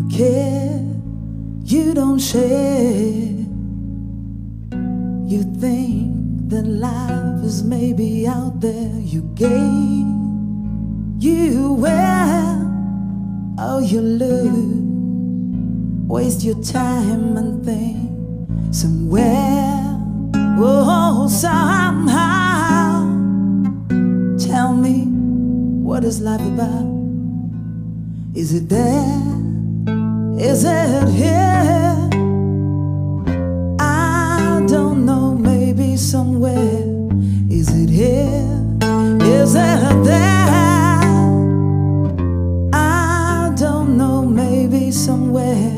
care, you don't share. You think that life is maybe out there. You gain, you wear, oh you lose. Waste your time and think somewhere, oh somehow. Tell me, what is life about? Is it there? Is it here? I don't know, maybe somewhere. Is it here? Is it there? I don't know, maybe somewhere.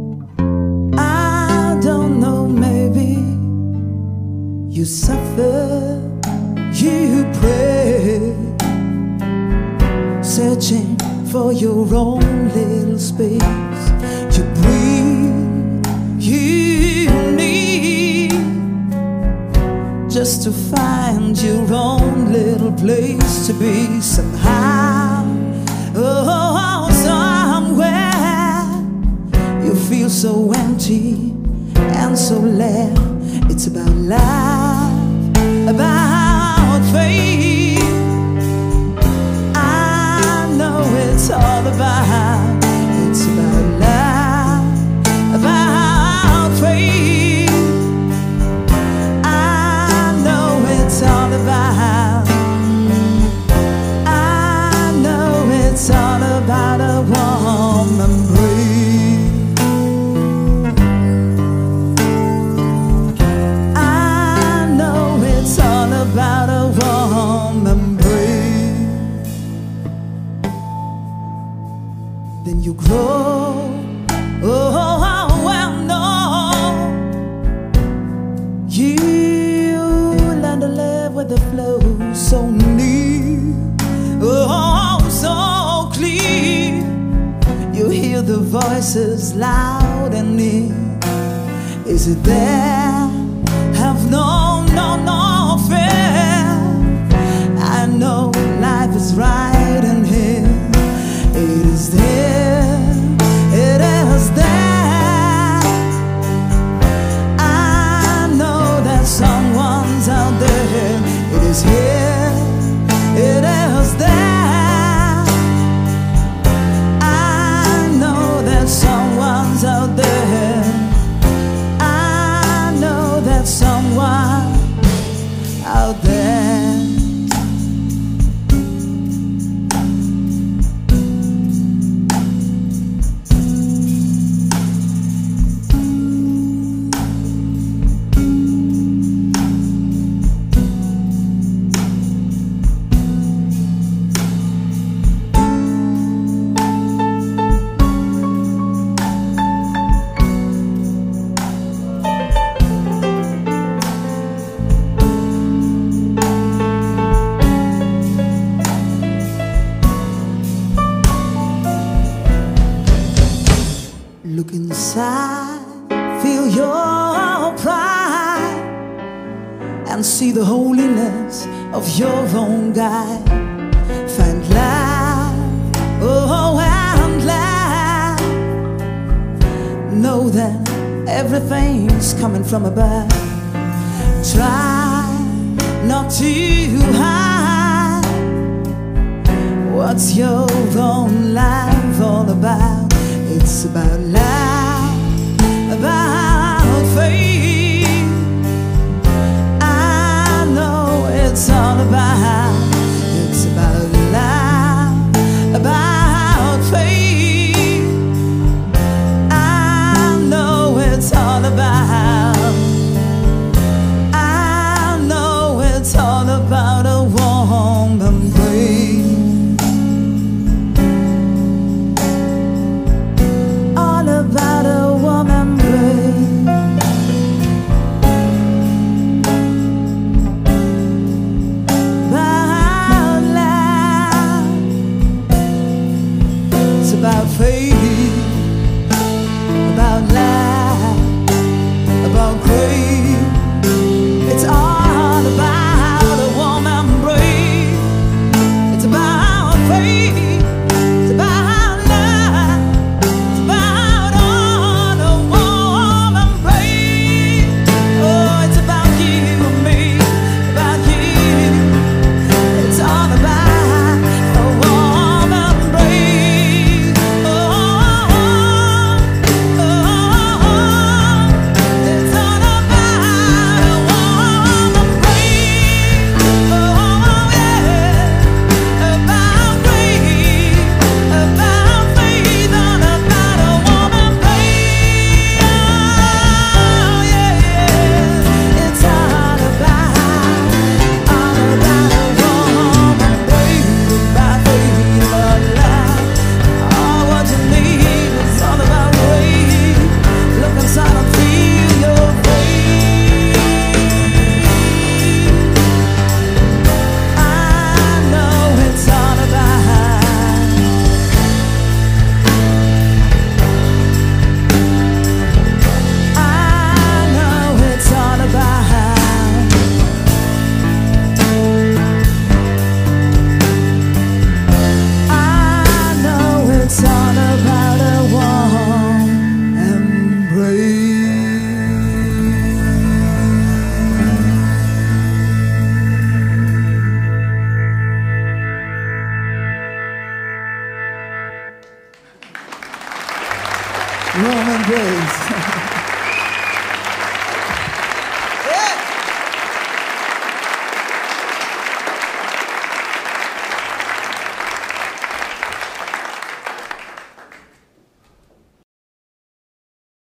I don't know, maybe. You suffer, you pray, searching for your own little space. You breathe, you need, just to find your own little place to be somehow. Oh, somewhere you feel so empty and so left. It's about life, about faith. I know it's all about, it's about life, about faith. I know it's all about, I know it's all about a warm embrace. I know it's all about a warm embrace. Then you grow, oh well, no, you learn to live with the flow so near, oh so clear. You hear the voices loud and near. Is it there? Have no fear. I know life is right in here. It is there, it is there. I know that someone's out there. It is here, it is there. I know that someone's out there. I know that someone out there. Look inside, feel your pride, and see the holiness of your own guide. Find life, oh and life. Know that everything's coming from above. Try not to hide. What's your own life all about? It's about life, about faith. I know it's all about, it's about life, about faith. I know it's all about, I know it's all about a warm embrace. About a warm embrace. About life, it's about faith, about life, about grace. It's all about a warm embrace. It's about faith, it's about life, it's about Roman Bass.